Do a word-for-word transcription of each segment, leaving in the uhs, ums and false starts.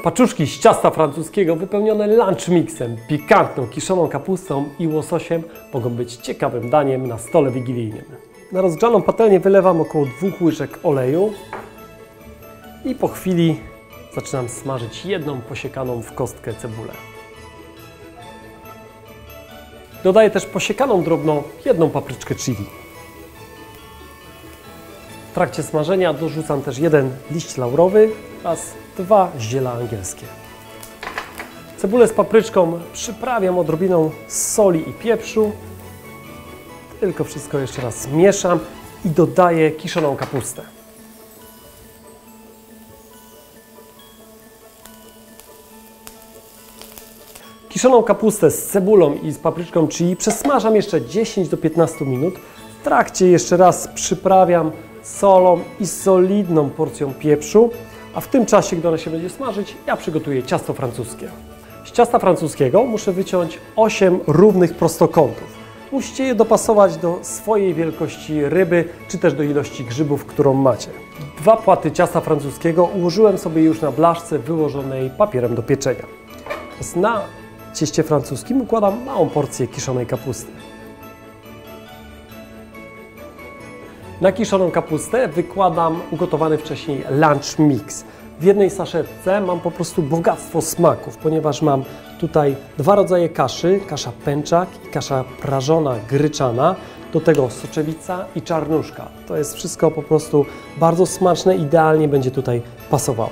Paczuszki z ciasta francuskiego wypełnione lunch mixem, pikantną, kiszoną kapustą i łososiem mogą być ciekawym daniem na stole wigilijnym. Na rozgrzaną patelnię wylewam około dwóch łyżek oleju i po chwili zaczynam smażyć jedną posiekaną w kostkę cebulę. Dodaję też posiekaną drobno jedną papryczkę chili. W trakcie smażenia dorzucam też jeden liść laurowy oraz dwa ziela angielskie. Cebulę z papryczką przyprawiam odrobiną soli i pieprzu. Tylko wszystko jeszcze raz mieszam i dodaję kiszoną kapustę. Kiszoną kapustę z cebulą i z papryczką chili przesmażam jeszcze dziesięć do piętnastu minut. W trakcie jeszcze raz przyprawiam solą i solidną porcją pieprzu, a w tym czasie, gdy ona się będzie smażyć, ja przygotuję ciasto francuskie. Z ciasta francuskiego muszę wyciąć osiem równych prostokątów. Musicie je dopasować do swojej wielkości ryby, czy też do ilości grzybów, którą macie. Dwa płaty ciasta francuskiego ułożyłem sobie już na blaszce wyłożonej papierem do pieczenia. Na cieście francuskim układam małą porcję kiszonej kapusty. Na kiszoną kapustę wykładam ugotowany wcześniej lunch mix. W jednej saszetce mam po prostu bogactwo smaków, ponieważ mam tutaj dwa rodzaje kaszy, kasza pęczak i kasza prażona, gryczana, do tego soczewica i czarnuszka. To jest wszystko po prostu bardzo smaczne, idealnie będzie tutaj pasowało.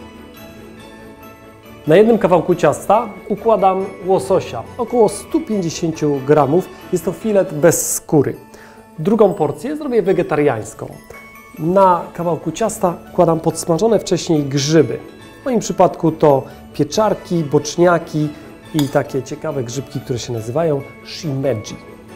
Na jednym kawałku ciasta układam łososia, około sto pięćdziesiąt gramów, jest to filet bez skóry. Drugą porcję zrobię wegetariańską. Na kawałku ciasta układam podsmażone wcześniej grzyby. W moim przypadku to pieczarki, boczniaki i takie ciekawe grzybki, które się nazywają shimeji.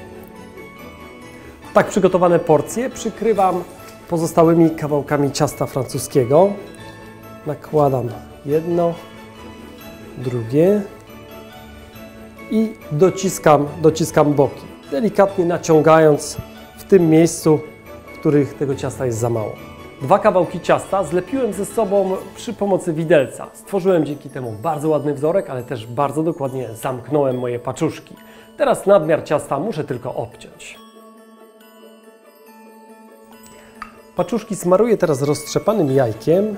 Tak przygotowane porcje przykrywam pozostałymi kawałkami ciasta francuskiego. Nakładam jedno, drugie i dociskam, dociskam boki, delikatnie naciągając w tym miejscu, w których tego ciasta jest za mało. Dwa kawałki ciasta zlepiłem ze sobą przy pomocy widelca. Stworzyłem dzięki temu bardzo ładny wzorek, ale też bardzo dokładnie zamknąłem moje paczuszki. Teraz nadmiar ciasta muszę tylko obciąć. Paczuszki smaruję teraz roztrzepanym jajkiem.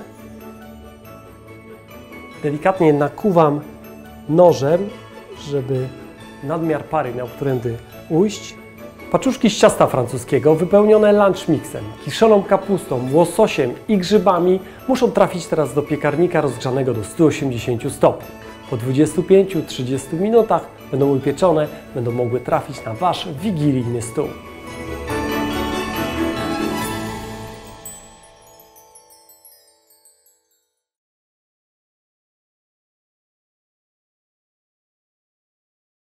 Delikatnie nakuwam nożem, żeby nadmiar pary miał którędy ujść. Paczuszki z ciasta francuskiego wypełnione lunch mixem, kiszoną kapustą, łososiem i grzybami muszą trafić teraz do piekarnika rozgrzanego do stu osiemdziesięciu stopni. Po dwudziestu pięciu do trzydziestu minutach będą upieczone, będą mogły trafić na Wasz wigilijny stół.